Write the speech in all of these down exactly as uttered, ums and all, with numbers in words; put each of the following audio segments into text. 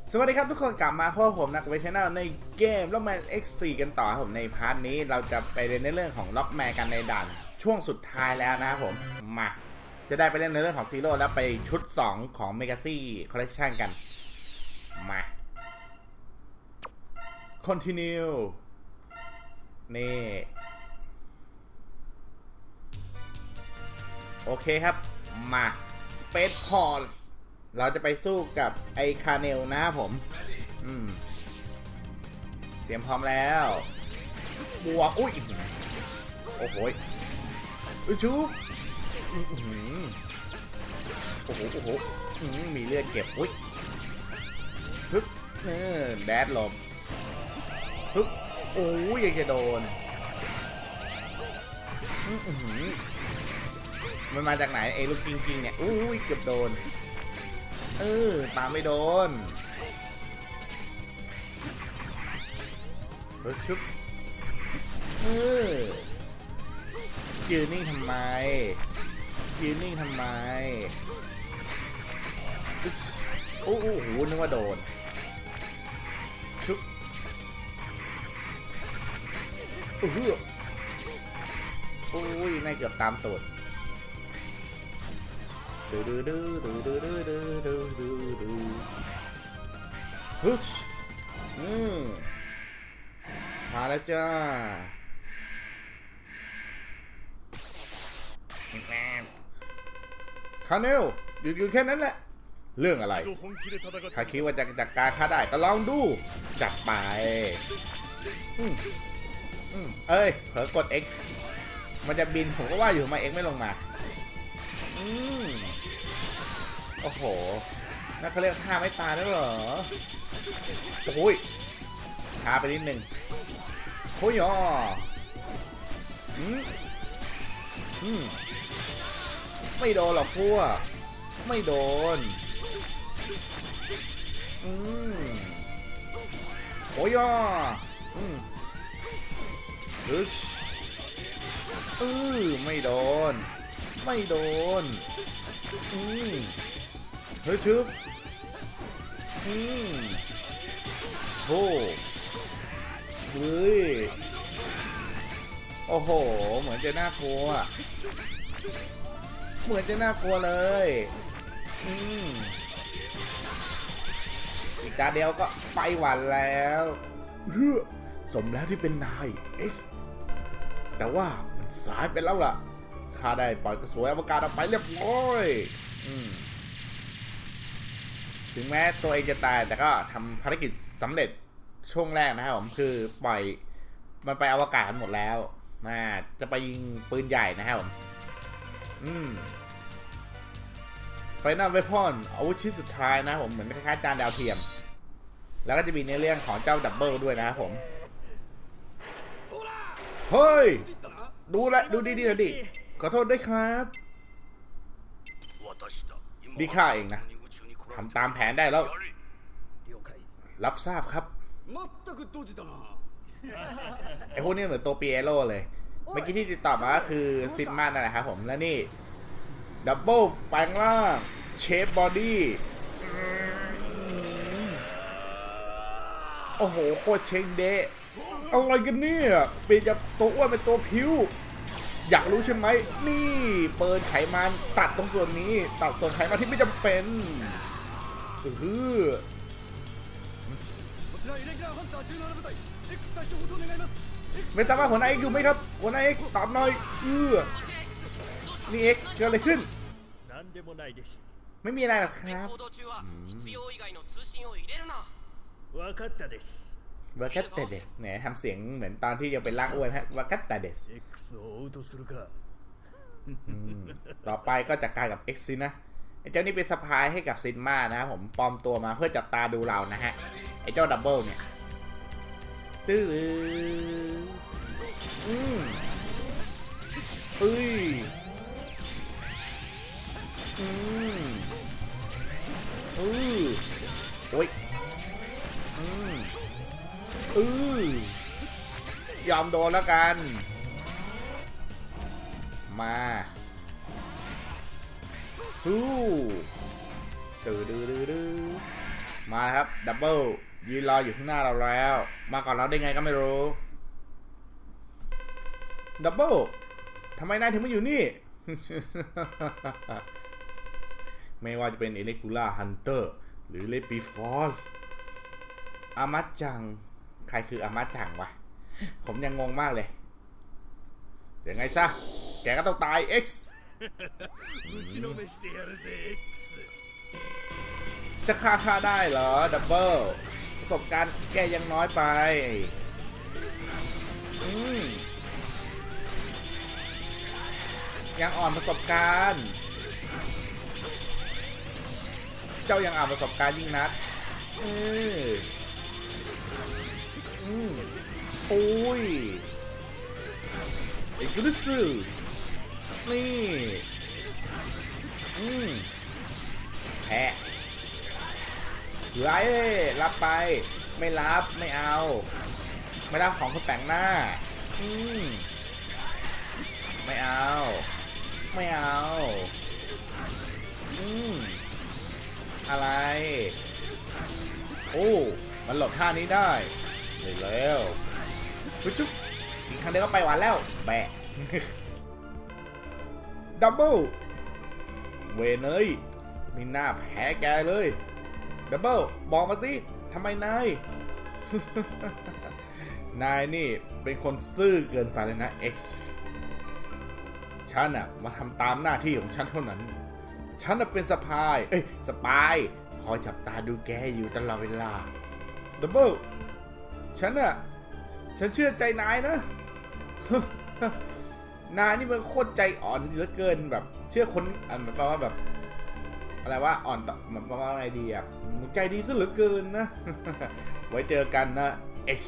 สวัสดีครับทุกคนกลับมาพบผมนักเวชแนลในเกมล็อกแมน เอ็กซ์ โฟร์ กันต่อครับผมในพาร์ทนี้เราจะไปเรียนในเรื่องของล็อกแมนกันในด่านช่วงสุดท้ายแล้วนะครับผมมาจะได้ไปเล่นในเรื่องของซีโร่แล้วไปชุดสองของเมกาซี่คอลเลคชันกันมา continue นี่โอเคครับมา Space Portเราจะไปสู้กับไอคาเนลนะครับผมอืมเตรียมพร้อมแล้วบวกอุ้ยโอ้โหอุ้ยชูโอ้โหโอ้โหมีเลือดเก็บอุ้ยฮึบเออแดดหลบฮึบโอ้ยยังจะโดนมันมาจากไหนไอ้ลูกจริงๆเนี่ยอุ้ยเกือบโดนเออปาไม่โดนรถชุบเออยืนนิ่งทำไมยืนนิ่งทำไมโอ้โหนึกว่าโดนชุบโอ้โหโอ้ยนายเกือบตามตูดดูดูดูดูดูดูดูดูดูดูฮึชอืมมาแล้วจ้าคาเนลหยุดหยุดแค่นั้นแหละเรื่องอะไรถ้าคิดว่าจะจัดการข้าได้ก็ลองดูจับไปอืมอืมเอ้ยเผลอกด X มันจะบินผมก็ว่าอยู่ทำไม X ไม่ลงมาอืมโอ้โหนั่นเขาเรียกท่าไม่ตายแล้วเหรอโอ้ยช้าไปนิดนึงโอ้ยอ๋ออืมอืมไม่โดนหรอกพวกไม่โดนอืมโอ้ยอ๋ออืมอึชอือไม่โดนไม่โดนอืมเฮ้ยชุบอืมโอ้เฮ้ยโอ้โหเหมือนจะน่ากลัวเหมือนจะน่ากลัวเลยอืมอีกตาเดียวก็ไปหวันแล้วเฮ้อสมแล้วที่เป็นนาย X แต่ว่ามันสายไปแล้วล่ะข้าได้ปล่อยกระสวยอวกาศออกไปเรียบร้อยอืมถึงแม้ตัวเองจะตายแต่ก็ทำภารกิจสำเร็จช่วงแรกนะครับผมคือปล่อยมันไปอวกาศหมดแล้วน่าจะไปยิงปืนใหญ่นะครับผมอืมไฟนอลเวพอนอาวุธชิ้นสุดท้ายนะผมเหมือนคล้ายๆจานดาวเทียมแล้วก็จะมีในเรื่องของเจ้าดับเบิลด้วยนะครับผมเฮ้ยดูแลดูดีๆหน่อยดิขอโทษด้วยครับดีข้าเองนะทำตามแผนได้แล้วรับทราบครับไอพวกนี้เหมือนตัวปีเอโร่เลยเมื่อกี้ที่ติดต่อมาก็คือซิดมานั่นแหละครับผมและนี่ดับเบิลแปลงร่างเชฟบอดี้โอ้โหโคตรเชงเดะอะไรกันเนี่ยเปลี่ยนจากตัวอ้วนเป็นตัวผิวอยากรู้ใช่ไหมนี่เปิดไขมันตัดตรงส่วนนี้ตัดส่วนไขมันที่ไม่จำเป็นอือไม่ทราบว่าหัวหน้าเอ็กอยู่ไหมครับหัวหน้าเอ็กตอบหน่อยอือนี่เอ็กเกิดอะไรขึ้นไม่มีอะไรหรอกครับวากัตตาเดสวากัตตาเดสเนี่ยทำเสียงเหมือนตอนที่ยังเป็นร่างอ้วนฮะวากัตตาเดสต่อไปก็จัดการกับ X ซินะไอ้เจ้านี่เป็นสะพายให้กับซินมานะครับผมปลอมตัวมาเพื่อจับตาดูเรานะฮะไอ้เจ้าดับเบิลเนี่ยตื้ออืมเอ้ยอืมอือโอ้ยอืมอือยอมโดนแล้วกันมาฮู้ ดื้อดื้อดื้อดื้อมาครับดับเบิลยืนรออยู่ข้างหน้าเราแล้วมาก่อนเราได้ไงก็ไม่รู้ดับเบิลทำไมนายถึงมาอยู่นี่ ไม่ว่าจะเป็นเอเลกูล่าฮันเตอร์หรือเลปีฟอสอามัดจังใครคืออามัดจังวะผมยังงงมากเลยยังไงซะแกก็ต้องตาย X จะฆ่าฆ่าได้เหรอดับเบิลประสบการณ์แกยังน้อยไปอืมยังอ่อนประสบการณ์เจ้ายังอ่อนประสบการณ์ยิ่งนักอืออืมโอ้ยไอ้กุลซึนี่อืมแพ้ไรรับไปไม่รับไม่เอาไม่รับของคนแต่งหน้าอืมไม่เอาไม่เอาอืมอะไรโอ้มันหลบท่านี้ได้เลยแล้วปุ๊บจุ๊บอีกครั้งเดียวก็ไปหวานแล้วแบะ ดับเบิลเวเนยมีหน้าแพ้แกเลยดับเบิลบอกมาสิทำไมนาย นายนี่เป็นคนซื่อเกินไปเลยนะ X ฉันอะมาทำตามหน้าที่ของฉันเท่านั้นฉันน่ะเป็นสปายเอ้ยสปายคอยจับตาดูแกอยู่ตลอดเวลาดับเบิลฉันอะฉันเชื่อใจนายนะ นายนี่มันโคตรใจอ่อนเหลือเกินแบบเชื่อคนอันแปลว่าแบบอะไรว่าอ่อนต่อมันแปลว่าอะไรดีอ่ะใจดีซะเหลือเกินนะ ไว้เจอกันนะ X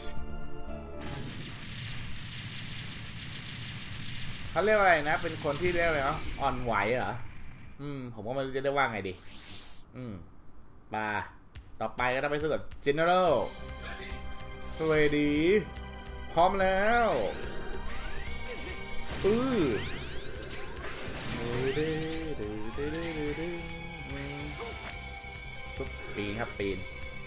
เขาเรียกอะไรนะเป็นคนที่เรียกอะไรเนาะอ่อนไหวเหรออืมผมก็ไม่รู้จะได้ว่าไงดีอืมมาต่อไปก็ต้องไปสู้กับ General สวัสดีพร้อมแล้วอือปุ๊บปีนครับปีน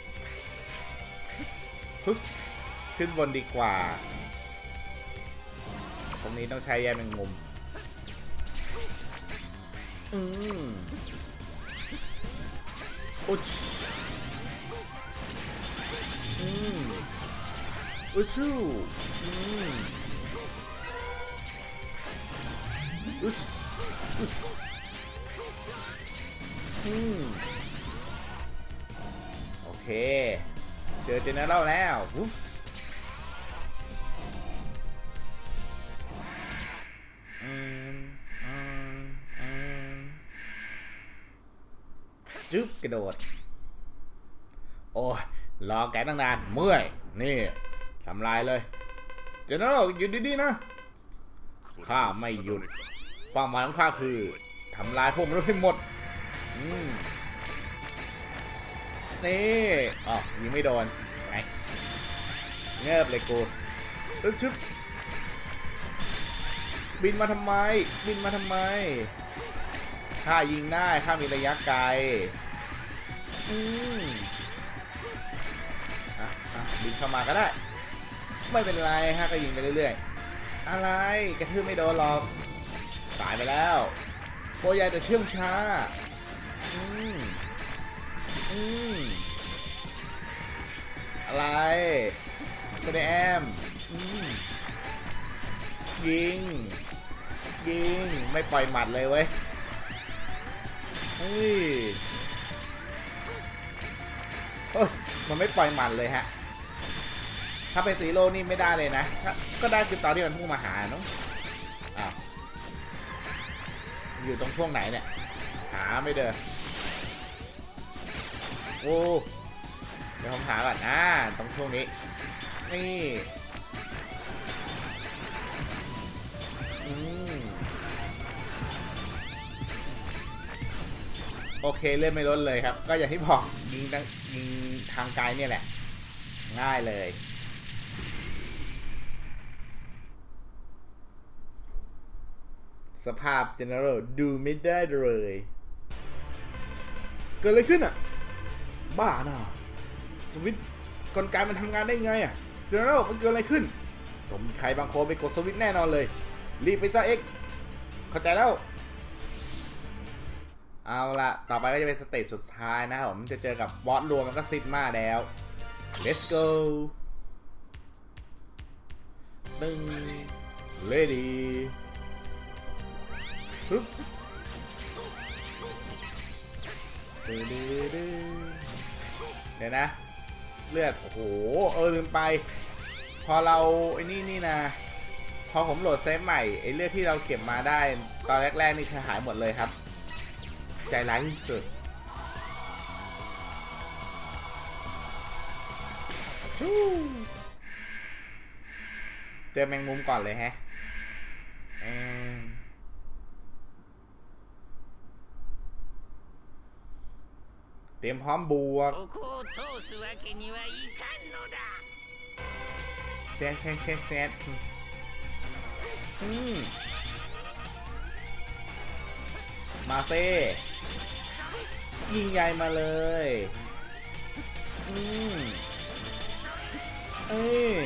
ปึ๊บขึ้นบนดีกว่าตรงนี้ต้องใช้แยมแมงมุมอืมอุ๊ชอืมอุ๊ชูอืมอุ๊ชอุ๊ชอืมโอเคเจอเจเนอเรลแล้วอุ๊ฟอืมอืมอืมจึ๊บกระโดดโอ้ยรอแกตั้งนานเมื่อยนี่ทำลายเลยเจเนอเรลหยุดดีๆนะข้าไม่หยุดเป้าหมายของข้าคือทำลายพวกมนุษย์ให้หมดอืมนี่อ๋อยิงไม่โดนไงเงิบเลยกูตึ๊ดชึบบินมาทำไมบินมาทำไมข้ายิงได้ข้ามีระยะไกลอืมอ่ะอ่ะบินเข้ามาก็ได้ไม่เป็นไรฮะก็ยิงไปเรื่อยๆอะไรกระทืบไม่โดนหรอกตายไปแล้วโปรใหญ่แต่เชื่องช้าอืมอืมอะไรก็ได้แอมอืมยิงยิงไม่ปล่อยหมัดเลยเว้ยเฮ้ยเฮ้ยมันไม่ปล่อยหมัดเลยฮะถ้าเป็นซีโร่นี่ไม่ได้เลยนะก็ได้คือตอนที่มันพุ่งมาหาเนาะอ้าวอยู่ตรงช่วงไหนเนี่ยหาไม่เจอโอ้เดี๋ยวผมหาก่อนอ่าตรงช่วงนี้นี่อืมโอเคเล่นไม่ลดเลยครับก็อย่างที่บอกยิงยิงทางไกลเนี่ยแหละง่ายเลยสภาพ General ดูไม่ได้เลยเกิดอะไรขึ้นอ่ะบ้าน่ะสวิตช์กลไกมันทำงานได้ไงอะเจเนอเรลมันเกิดอะไรขึ้นต้องมีใครบางคนไปกดสวิตช์แน่นอนเลยรีบไปซะเอ็กเข้าใจแล้วเอาละต่อไปก็จะเป็นสเตจสุดท้ายนะครับผมจะเจอกับบอสรวมมันก็ซิดมาแล้ว let's go ตึง ready ปึ๊บเดี๋ยวนะเลือดโอ้โหเออลืมไปพอเราไอ้นี่นี่นะพอผมโหลดเซฟใหม่ไอ้เลือดที่เราเก็บมาได้ตอนแรกๆนี่คือหายหมดเลยครับใจร้ายที่สุดเจอแมงมุมก่อนเลยแฮะเตรียมพร้อมบวกเซนเซนเซนเซนมาเซ่ยิงใหญ่มาเลยอืมเอ้ย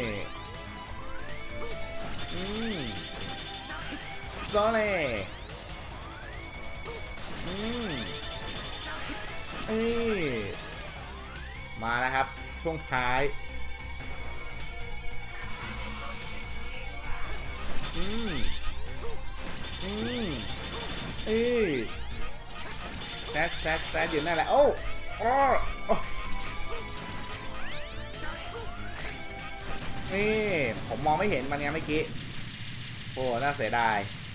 อืมซอเล่อืมเอ้ยมาแล้วครับช่วงท้ายอืมอืมเอ้ยแซดแซดแซดอยู่นั่นแหละโอ้โอ้นี่ผมมองไม่เห็นมันไงเมื่อกี้โอ้น่าเสียดาย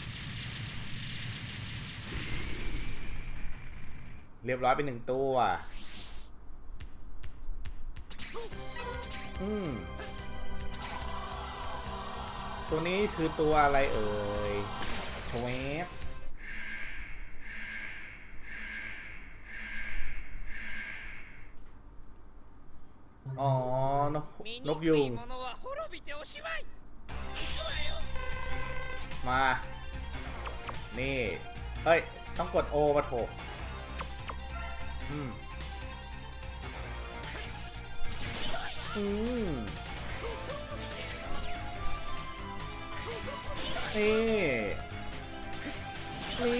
เรียบร้อยไปหนึ่งตัวอืมตัวนี้คือตัวอะไรเอ่ยชเวฟอ๋อนกนกยุงมานี่เอ้ยต้องกดโอมาโถอืมอืมนี่นี่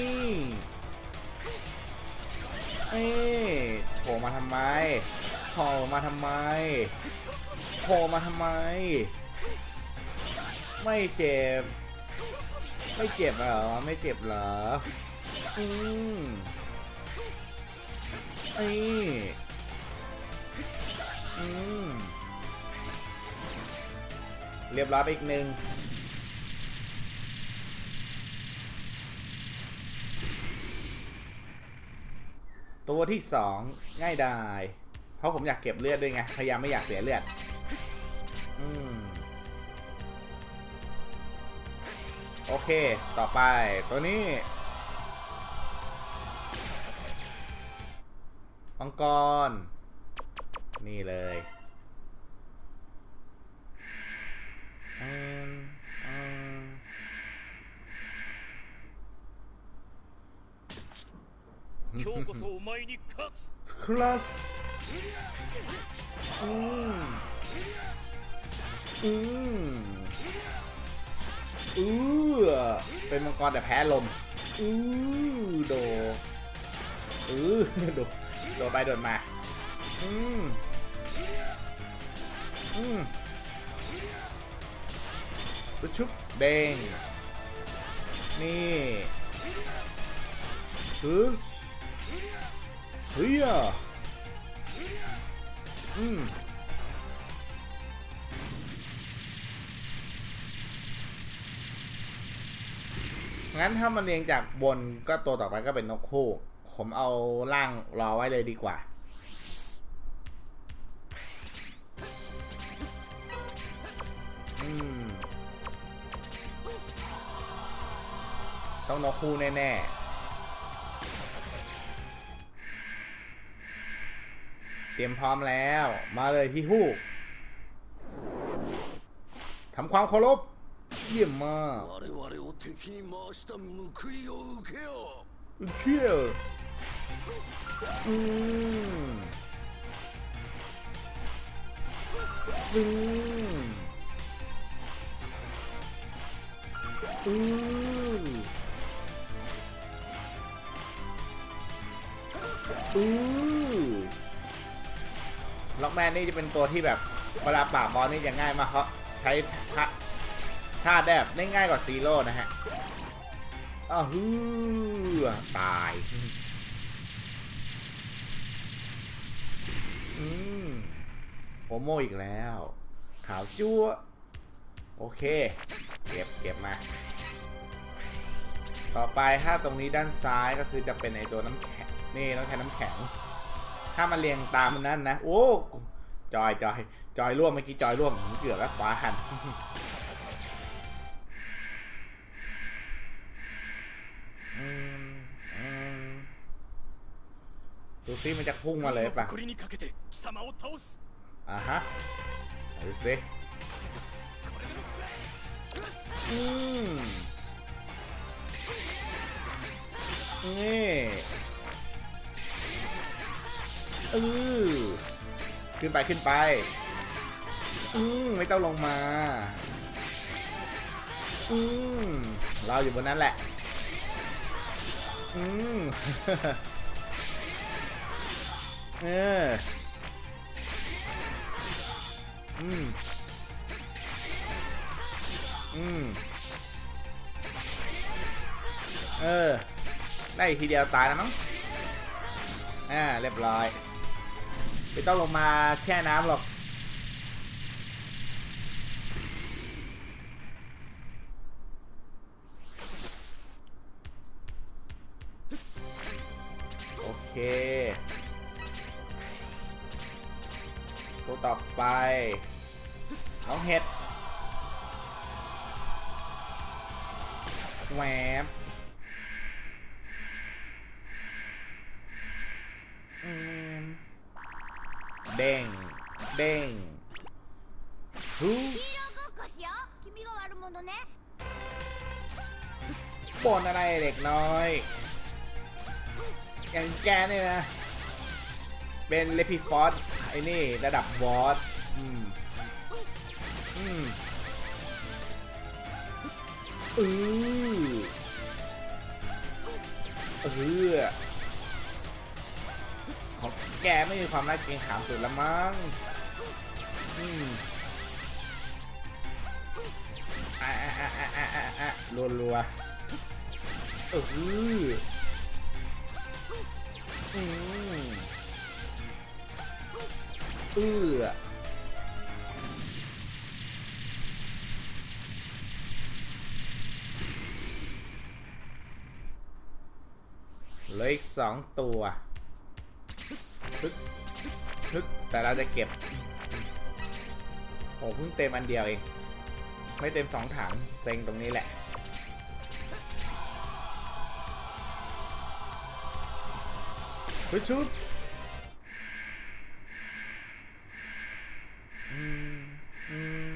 นี่โผล่มาทำไมโผล่มาทำไมโผล่มาทำไมไม่เจ็บไม่เจ็บเหรอไม่เจ็บเหรออืมนี่อืมเรียบร้อยไปอีกหนึ่งตัวที่สองง่ายดายเพราะผมอยากเก็บเลือดด้วยไงพยายามไม่อยากเสียเลือดอืมโอเคต่อไปตัวนี้มังกรนี่เลยอืมอืมคลาสอืมอืมอือเป็นมังกรแต่แพ้ลมอือโดอือโดโดไปโดนมาอืมอืมชุบเด้งนี่ฮึเฮ้ยอืมงั้นถ้ามันเรียงจากบนก็ตัวต่อไปก็เป็นนกคู่ผมเอาล่างรอไว้เลยดีกว่าอืมต้องนกคู่แน่ๆเตรียมพร้อมแล้วมาเลยพี่ฮู้ทำความเคารพเยี่ยมมากเชี่ยอืมอืมอืออือล็อกแมนนี่จะเป็นตัวที่แบบเวลาปราบบอสนี่จะง่ายมากเพราะใช้ท่าท่าได้แบบได้ง่ายกว่าซีโร่นะฮะอ้าวฮือตายอืมโอโมอีกแล้วขาวจั๊วโอเคเก็บเก็บมาต่อไปถ้าตรงนี้ด้านซ้ายก็คือจะเป็นไอตัวน้ำแข็งนี่ต้องใช้น้ำแข็งถ้ามาเรียงตามมันนั่นนะโอ้จอยจอยจอยร่วงเมื่อกี้จอยร่วงเกือบแล้วขวาหันดูซิมันจะพุ่งมาเลยป่ะอ่ะฮะดูซิอืมนี่อือขึ้นไปขึ้นไปอืมไม่ต้องลงมาอืมเราอยู่บนนั้นแหละอืมเอออืมอืมเออได้ทีเดียวตายแล้วมั้งอ่าเรียบร้อยไม่ต้องลงมาแช่น้ำหรอกโอเคตัวต่อไปน้องเห็ดแหวบเด้งเด้งฮูบ่นอะไรเด็กน้อยอย่างแกเนี่ยนะเป็นเลพิฟอสไอ้นี่ระดับบอสอืมอืมอือเออของแกไม่มีความน่าเกรงขามสุดละมั้งอืมอ่ะอ่ะอ่ะอ่ะอ่ะอ่ะอ่ะรัวรัวเอออืมเออเหลืออีกสองตัวฮึกฮึกแต่เราจะเก็บโอ้เพิ่งเต็มอันเดียวเองไม่เต็มสองถังเซ็งตรงนี้แหละฮึชุบอืมอืม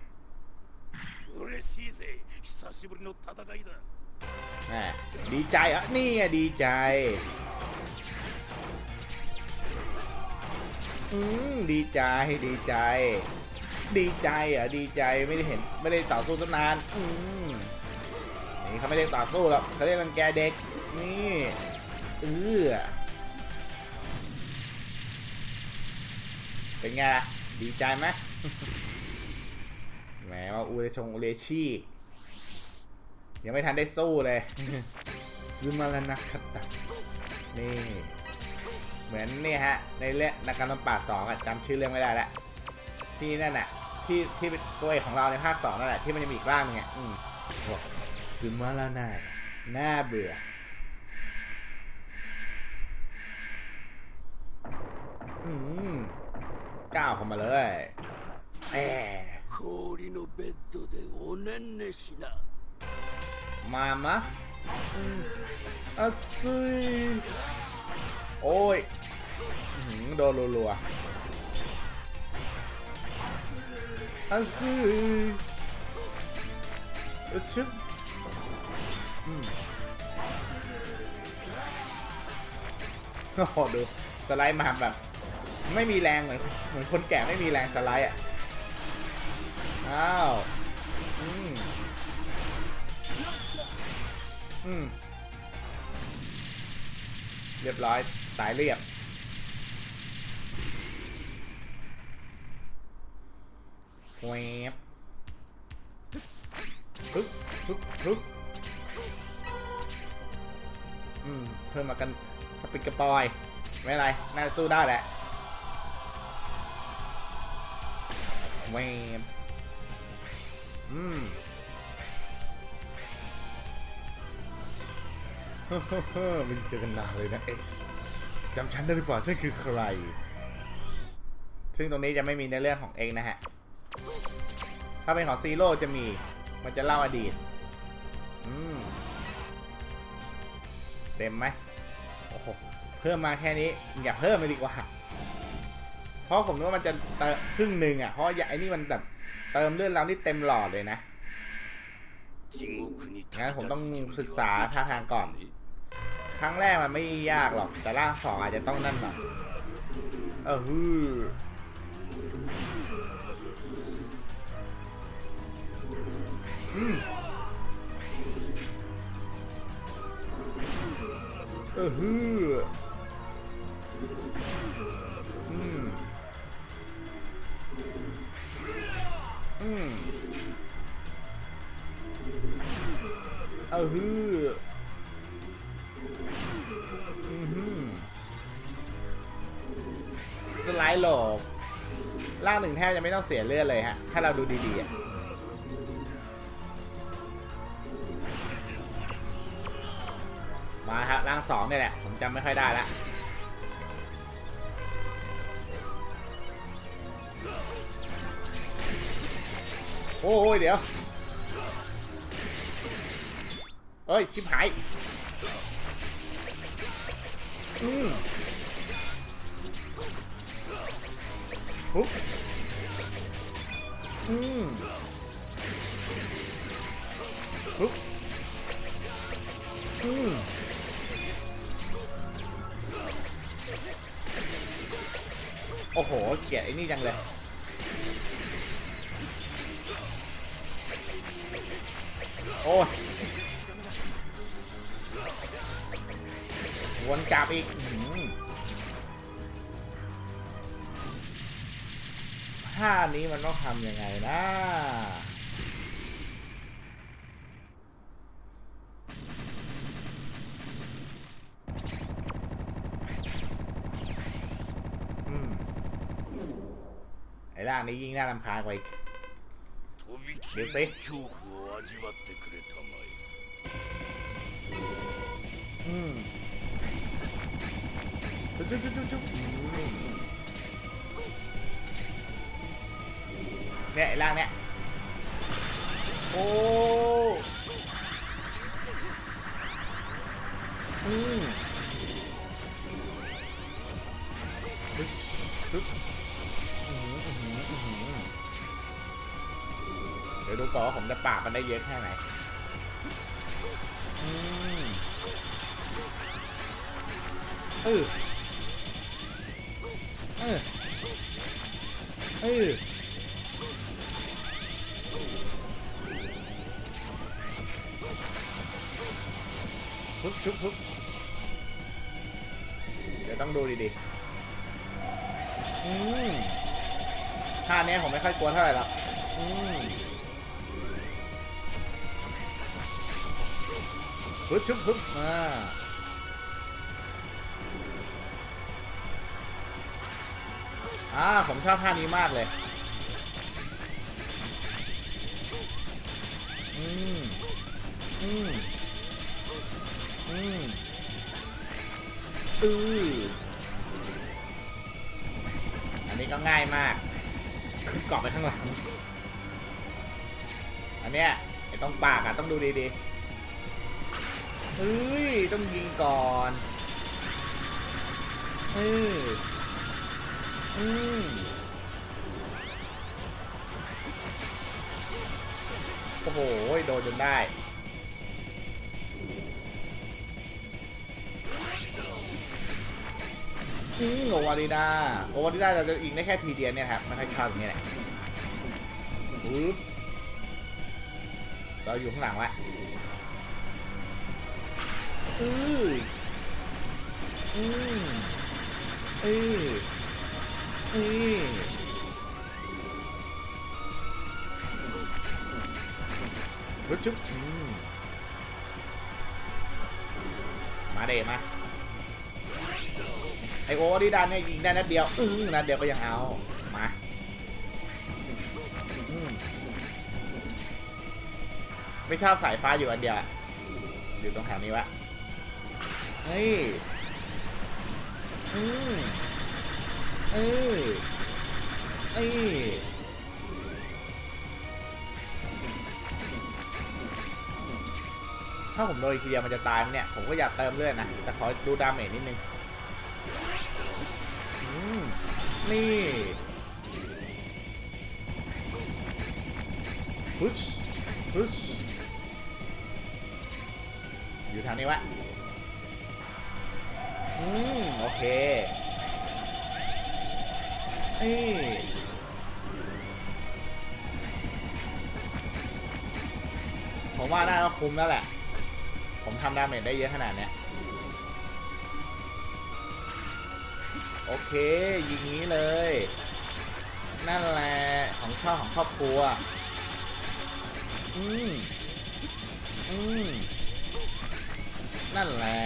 ดีใจอ่ะนี่ไงดีใจอืมดีใจดีใจดีใจอ่ะดีใจไม่ได้เห็นไม่ได้ต่อสู้ตั้งนานอืมนี่เขาไม่ได้ต่อสู้หรอกเขาเรียกรังแกเด็กนี่เออเป็นไงล่ะดีใจไหมแหมว่าอูเรชงอูเรชี่ยังไม่ทันได้สู้เลยซื้อมาแล้วนะครับนี่เหมือนนี่ฮะในเรื่องนักการลำป่าสองอะจำชื่อเรื่องไม่ได้แล้วที่นั่นน่ะที่ที่ตัวเอกของเราในภาคสองนั่นแหละที่มันจะมีอีกร่างนึงไงอืมบอกซื้อมาแล้วน่าน่าเบื่ออืมก้าวเข้ามาเลยแอบมามะอัศซีโอ้ยโดนรัวๆอัศซีชึบโอ้โหดูสไลด์มาแบบไม่มีแรงเหมือนเหมือนคนแก่ไม่มีแรงสไลด์อ่ะอ้าวอืมอืมเรียบร้อยตายเรียบแวบฮึบฮึบฮึบอืมเพิ่มมากันกระปิดกระปอยไม่เป็นไรน่าจะสู้ได้แหละแวบอืมเฮ้อเฮ้อเฮ้อไม่ได้เจอกันนานเลยนะเอ็กซ์จำฉันได้หรือเปล่าฉันคือใครซึ่งตรงนี้จะไม่มีในเรื่องของเอ็กซ์นะฮะถ้าเป็นของซีโร่จะมีมันจะเล่าอดีตอืมเต็มไหมโอ้โหเพิ่มมาแค่นี้อย่าเพิ่มเลยดีกว่าเพราะผมนึกว่ามันจะเติมครึ่งหนึ่งอ่ะเพราะอย่างไอ้นี่มันแบบเติมเลือดเราที่เต็มหลอดเลยนะงั้นผมต้องศึกษาท่าทางก่อนครั้งแรกมันไม่ยากหรอกแต่ร่างสองอาจจะต้องนั่นหน่อยเออฮืออืมเออฮืออืมอืมเออฮืออืมฮึสไลด์โหลบร่างหนึ่งแทบจะไม่ต้องเสียเลือดเลยฮะถ้าเราดูดีๆอ่ะมาครับร่างสองเนี่ยแหละผมจำไม่ค่อยได้ละโอ้ยเดี๋ยวเอ้ยชิบหายอืมปุ๊บอืมปุ๊บอืมโอ้โหเกลียดไอ้นี่จังเลยโอ้ยวนกลับอีกท่านี้มันต้องทำยังไงนะอืมไอ้ร่างนี้ยิ่งน่ารำคาญกว่าอีกเดี๋ยวสิอืมจุ๊บจุ๊บจุ๊บจุ๊บเนี่ยไอ้ร่างเนี่ยโอ้อืมปึ๊บปึ๊บเดี๋ยวดูก่อนว่าผมจะปราบมันได้เยอะแค่ไหนอืมเออเออเออปุ๊บปุ๊บปุ๊บเดี๋ยวต้องดูดีๆอืมท่านี้ผมไม่ค่อยกลัวเท่าไหร่หรอกอืมปุ๊บปุ๊บปุ๊บอ่าอ่าผมชอบท่านี้มากเลยอืมอืมอืมอืออันนี้ก็ง่ายมากขึ้นเกาะไปข้างหลังอันเนี้ยไอ้ต้องปากอะต้องดูดีๆเฮ้ยต้องยิงก่อนเอออืมโอ้โหโดนจนได้อืมโอวาริดาโอวาริดาเราจะยิงได้แค่ทีเดียวเนี่ยครับไม่ค่อยชอบอย่างนี้แหละอู้ปึ๊บเราอยู่ข้างหลังวะอืออือเอ้ยเอ้ยรุดจุ๊บมาเดมาไอโอดีดันเนี่ยยิงได้นัดเดียวอือนัดเดียวก็ยังเอามาไม่ชอบสายฟ้าอยู่อันเดียวอยู่ตรงแถวนี้วะเฮ้ยอือเอ้ยเอ้ยถ้าผมโดนทีเดียวมันจะตายเนี่ยผมก็อยากเติมเลือดนะแต่ขอดูดาเมจนิดนึงนี่พุชพุชอยู่ทางนี้วะอืมโอเคนี่ผมว่าน่าจะคุ้มแล้วแหละผมทำดาเมจได้เยอะขนาดเนี้ยโอเคยิงนี้เลยนั่นแหละของชอบของครอบครัวอืมอืมนั่นแหละ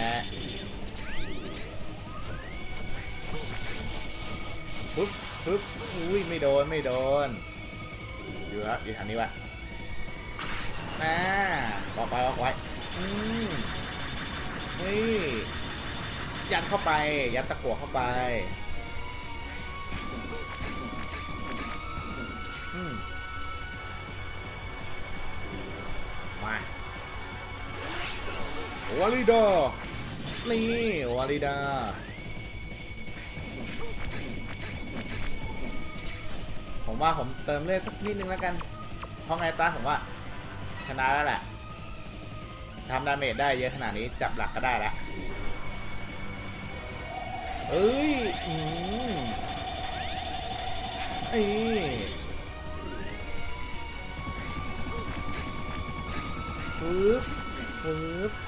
ปึ๊บปึ๊บอุ้ยไม่โดนไม่โดนอยู่แล้วอยู่ทางนี้วะน่าบอกไปบอกไว้อืมนี่ยัดเข้าไปยัดตะกั่วเข้าไปอืมมาวาลิดานี่วาลิดาผมว่าผมเติมเลือดสักนิดนึงแล้วกันเพราะไงตาผมว่าชนะแล้วแหละทำดาเมจได้เยอะขนาดนี้จับหลักก็ได้แล้วเอ้ยอืมเอ้ยปึ๊บปึ๊บ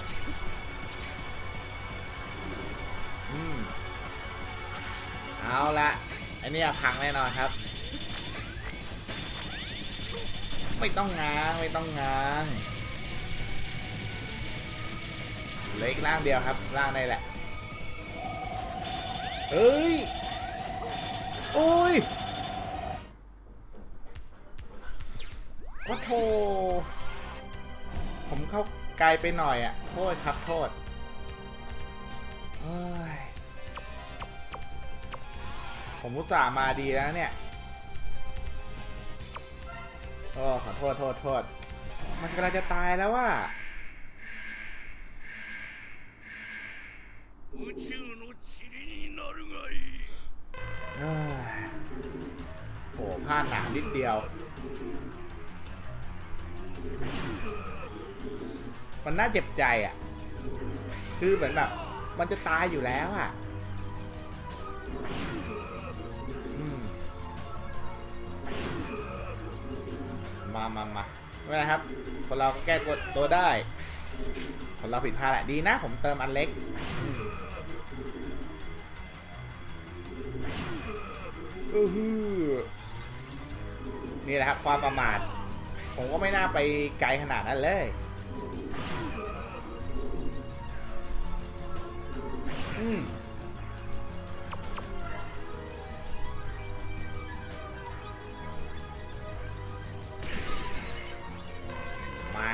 อืมเอาละอันนี้พังแน่นอนครับไม่ต้องง้างไม่ต้องง้างเหลืออีกร่างเดียวครับร่างได้แหละเอ้ยโอ้ยว่าโทผมเข้าไกลไปหน่อยอ่ะโทษครับโทษเฮ้ยผมอุตส่าห์มาดีแล้วเนี่ยโอ้ขอโทษโทษโทษมันกำลังจะตายแล้วว่ะโอ้พลาดหนานิดเดียวมันน่าเจ็บใจอ่ะคือเหมือนแบบมันจะตายอยู่แล้วอ่ะมามามาไม่เป็นไรครับคนเราก็แก้ตัวได้คนเราผิดพลาดแหละดีนะผมเติมอันเล็กอือนี่แหละครับความประมาทผมก็ไม่น่าไปไกลขนาดนั้นเลยอืมมา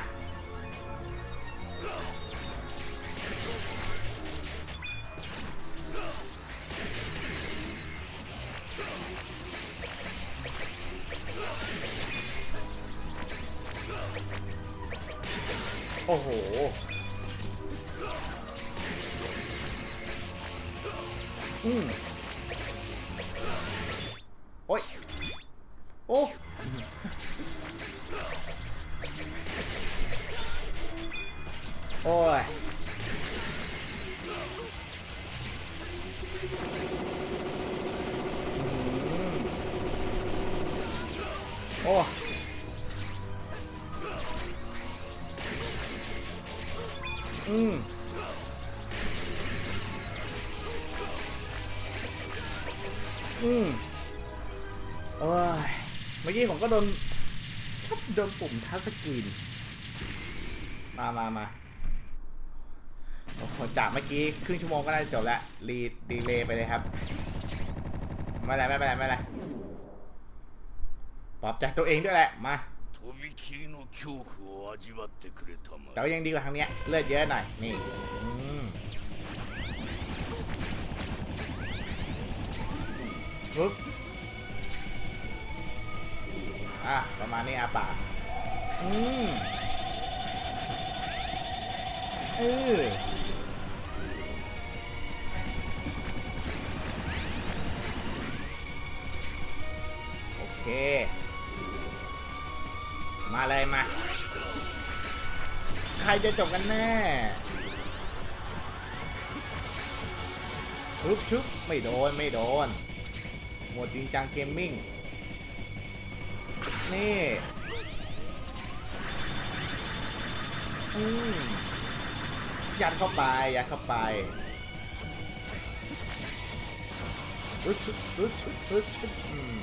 โอ้โหอืมโอ้ยโอ้โอ้ยโอ้อืมอืมเอ้ยเมื่อกี้ผมก็โดนชอบโดนปุ่มทัชสกรีนมามามาโอ้โหจากเมื่อกี้ครึ่งชั่วโมงก็ได้จบแล้วรีดีเลย์ไปเลยครับไม่เป็นไรไม่เป็นไรไม่เป็นไรปลอบใจตัวเองด้วยแหละมาแต่ก็ยังดีกว่าทางเนี้ยเลือดเยอะหน่อยนี่อืมปึ๊บอ่ะประมาณนี้อาปากอืมเออโอเคมาเลยมาใครจะจบกันแน่ชุบชุบไม่โดนไม่โดนหมดจริงจังเกมมิ่งนี่อืมยัดเข้าไปยัดเข้าไปรุดชุดรุดชุดรุดชุดอืม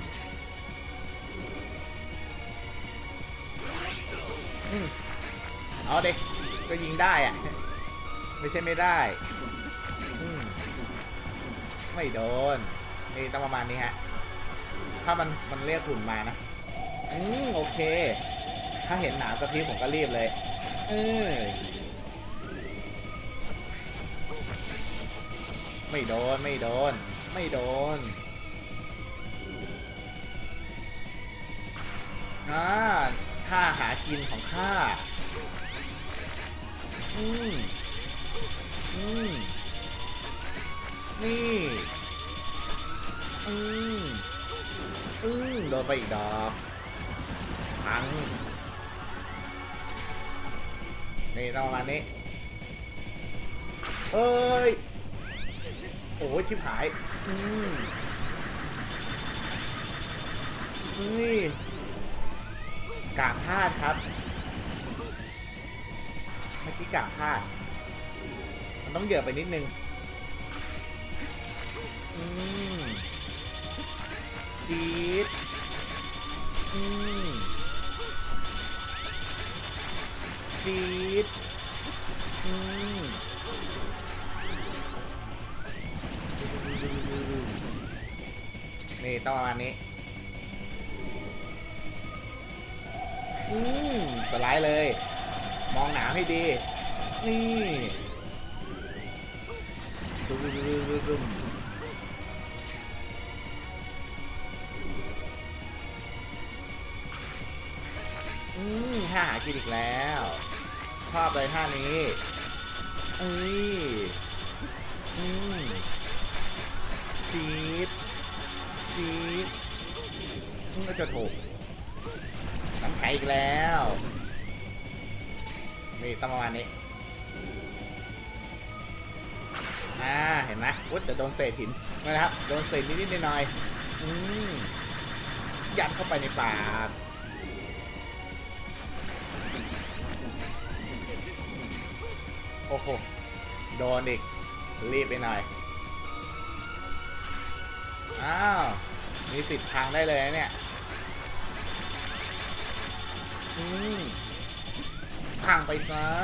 อืมเอาดิก็ยิงได้อะไม่ใช่ไม่ได้อืมไม่โดนนี่ต้องประมาณนี้ฮะถ้ามันมันเรียกหุ่นมานะอืมโอเคถ้าเห็นหนามกระพริบผมก็รีบเลยเออไม่โดนไม่โดนไม่โดนอ่าท่าหากินของข้าอืมอืมนี่อืมอืมโดนไปอีกดอกพังนี่ต้องประมาณนี้เอ้ยโอ้ยชิบหายอืมนี่กาพลาดครับเมื่อกี้กาพลาดมันต้องเยอะไปนิดนึงอืมจี๊ดอืมจี๊ดอืมนี่ต้องประมาณนี้อืมสไลด์เลยมองหนาให้ดีนี่ดุดุดุดุดุอืมท่าหากินอีกแล้วชอบเลยท่านี้เอ้ยอืมชีสชีสก็จะถูกน้ำแข็งอีกแล้วนี่ต้องประมาณนี้อ่าเห็นไหมวุ้ยแต่โดนเศษหินนะครับโดนเศษนิดๆหน่อยๆอืมยัดเข้าไปในปากโอ้โหโดนอีกรีบไปหน่อยอ้าวมีสิทธิ์พังได้เลยเนี่ยอืมพังไปซะ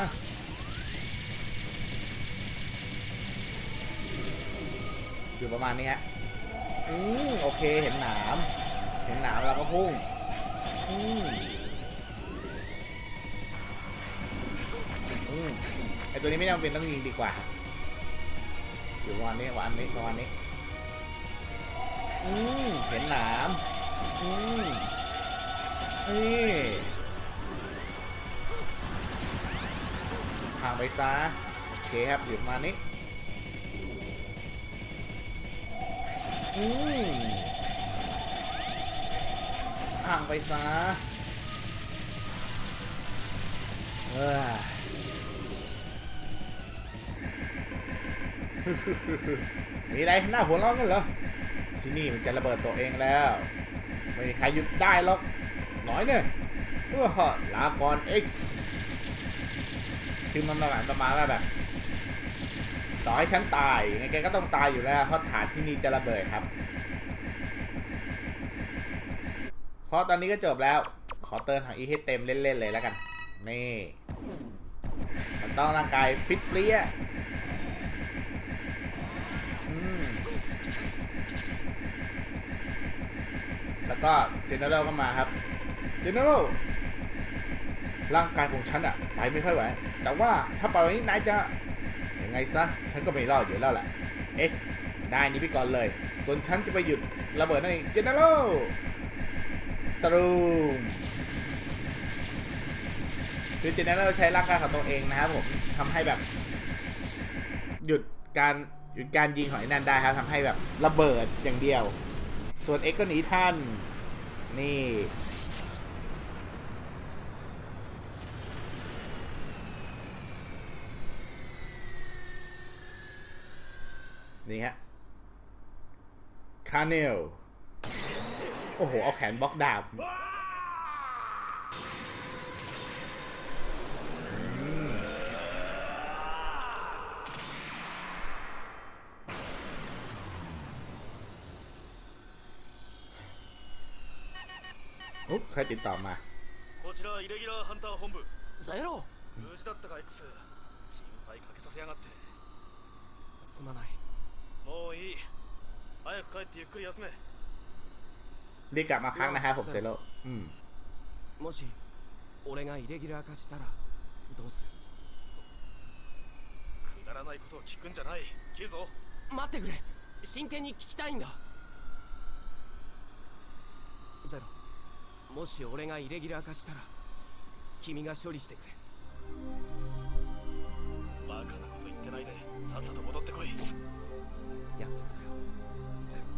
อยู่ประมาณนี้ฮะอืมโอเคเห็นหนามเห็นหนามแล้วก็พุ่งอืมอืมไอตัวนี้ไม่จำเป็นต้องยิงดีกว่าอยู่ประมาณนี้วันนี้ประมาณนี้อืมเห็นหนามอืมนี่ทางไปซะโอเคครับอยู่ประมาณนี้อืมทางไปซะเออมีอะไรหน้าหัวร้อนกันเหรอที่นี่มันจะระเบิดตัวเองแล้วไม่มีใครหยุดได้หรอกน้อยเนี่ยเออลาก่อน X คือมันประมาณประมาณว่าแบบต่อให้ฉันตายยังไงแกก็ต้องตายอยู่แล้วเพราะฐานที่นี่จะระเบิดครับเพราะตอนนี้ก็จบแล้วขอเติมถังอีให้เต็มเล่นๆเลยแล้วกันนี่มันต้องร่างกายฟิตเปรี้ยแล้วก็เจเนอเรลก็มาครับเจเนอเรลร่างกายของฉันอะไปไม่ค่อยไหวแต่ว่าถ้าปล่อยวันนี้นายจะยังไงซะฉันก็ไม่รอดอยู่แล้วแหละเอ็กซ์ได้นี้ไปก่อนเลยส่วนฉันจะไปหยุดระเบิดนั่นเองเจเนอเรลตรูมคือเจเนอเรลใช้ร่างกายของตัวเองนะครับผมทำให้แบบหยุดการหยุดการยิงของไอ้นั่นได้ครับทำให้แบบระเบิดอย่างเดียวส่วน X ก็หนีท่านนี่นี่ฮะคาร์เนลโอ้โหเอาแขนบล็อกดาบอุ๊บใครติดต่อมาこちらイレギュラーハンター本部ザエロ無事だったか X 心配かけさせやがってすまないもういい早く帰ってゆっくり休めรีบกลับมาพักนะครับผมเซโร่อืมもし俺がイレギュラー化したらどうするくだらないことを聞くんじゃない切るぞ待ってくれ真剣に聞きたいんだゼロもし俺がイレギュラー化したら君が処理してくれバカなこと言ってないでさっさと戻ってこい約束だよゼロ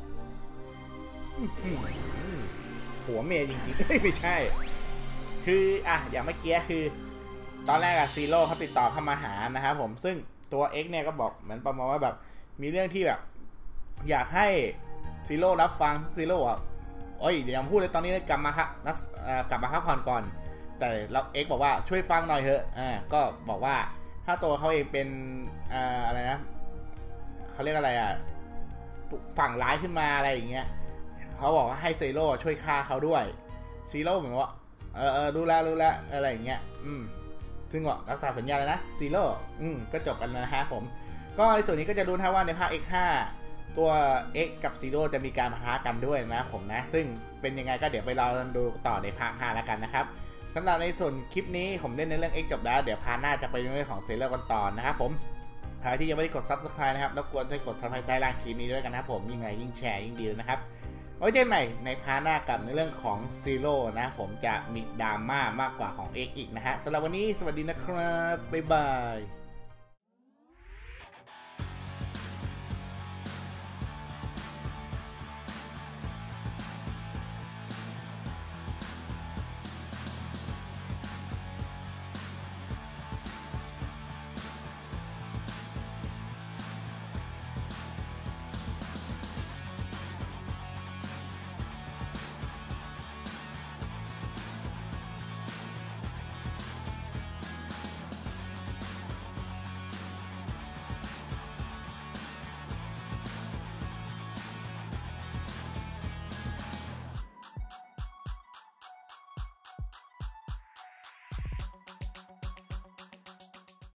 หัวเมย์จริงๆไม่ใช่คืออ่ะอย่างเมื่อกี้คือตอนแรกอะซีโร่เขาติดต่อเข้ามาหานะครับผมซึ่งตัว X เนี่ยก็บอกเหมือนประมาณว่าแบบมีเรื่องที่แบบอยากให้ซีโร่รับฟังซีโร่อะโอ้ยเดี๋ยวพูดเลยตอนนี้กลับมาครับนักกลับมาพักผ่อนก่อนแต่เราเอ็กบอกว่าช่วยฟังหน่อยเถอะอ่าก็บอกว่าถ้าตัวเขาเองเป็นอ่าอะไรนะเขาเรียกอะไรอ่ะฝั่งร้ายขึ้นมาอะไรอย่างเงี้ยเขาบอกว่าให้ซีโร่ช่วยฆ่าเขาด้วยซีโร่เหมือนว่าเออเออรู้แล้วรู้แล้วอะไรอย่างเงี้ยอืมซึ่งก็รักษาสัญญาเลยนะซีโร่อืมก็จบกันนะฮะผมก็ในส่วนนี้ก็จะดูนะว่าในภาค เอ็กซ์ ห้าตัว X กับซีโร่จะมีการปะทะกันด้วยนะผมนะซึ่งเป็นยังไงก็เดี๋ยวไปรอดูต่อในภาคห้าแล้วกันนะครับสำหรับในส่วนคลิปนี้ผมเล่นในเรื่อง X จบแล้วเดี๋ยวพาหน้าจะไปเรื่องของเซเลอร์กันต่อนะครับผมใครที่ยังไม่ได้กด ซับสไครบ์ นะครับรบกวนช่วยกด ซับสไครบ์ ใต้ล่างคลิปนี้ด้วยกันนะครับผมยิ่งไงยิ่งแชร์ยิ่งดีนะครับไว้เจอกันใหม่ในพาร์ทหน้ากับในเรื่องของซีโร่นะผมจะมีดราม่ามากกว่าของ X อีกนะฮะสำหรับวันนี้สวัสดีนะครับบ๊ายบาย